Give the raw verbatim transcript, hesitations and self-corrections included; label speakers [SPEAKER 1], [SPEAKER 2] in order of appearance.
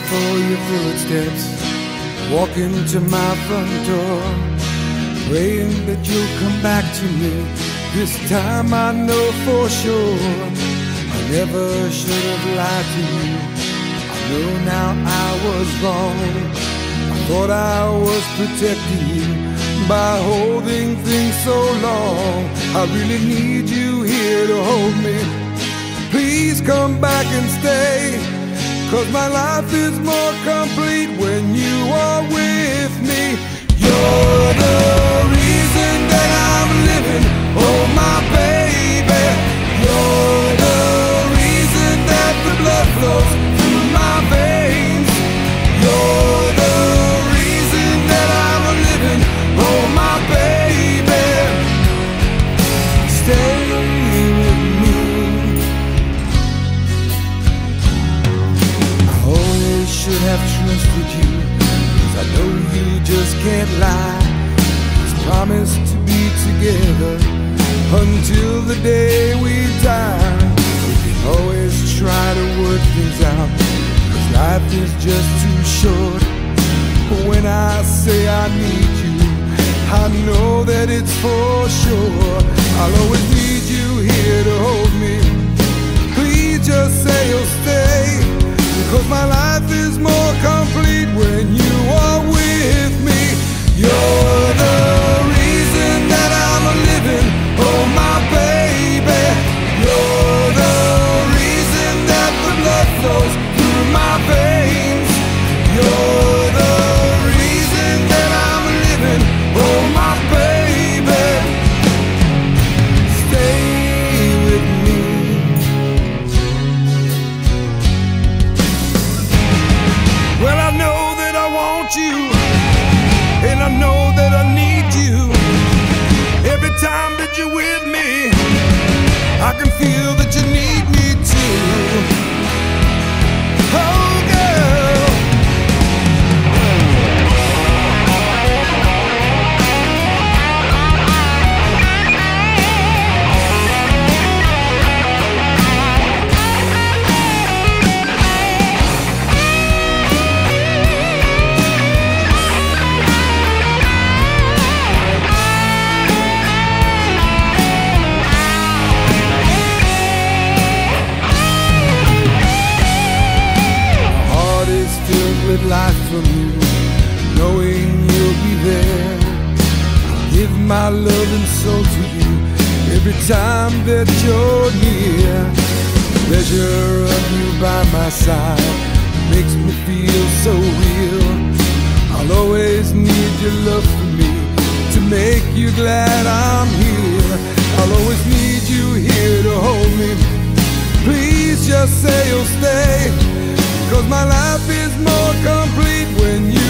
[SPEAKER 1] for your footsteps walking to my front door, praying that you'll come back to me. This time I know for sure I never should have lied to you. I know now I was wrong. I thought I was protecting you by holding things so long. I really need you here to hold me. Please come back and stay, 'cause my life is more complete when you are with me. You're the reason that I'm living, oh my baby. You're the reason that the blood flows through my veins. You're the reason that I'm living, oh my baby. Stay with me. I always should have trusted you, 'cause I know you just can't lie. It's promised to be together until the day we die. We can always try to work things out, 'cause life is just too short. But when I say I need you, I know that it's for sure. I'll always need you here to hold me. Please just say you'll stay, because my life is more complete when you are with me. You're the reason that I'm living, oh my baby. You're the reason that the blood flows through my veins. You're the reason that I'm living, oh my baby. Stay with me. Well, I know that I want you, and I know that I need you. Every time that you're with me, I can feel that you need me too. Oh, girl. With life from you, knowing you'll be there. I'll give my love and soul to you every time that you're near. The pleasure of you by my side makes me feel so real. I'll always need your love for me to make you glad I'm here. I'll always need you here to hold me. Please just say you'll stay, 'cause my life is more complete when you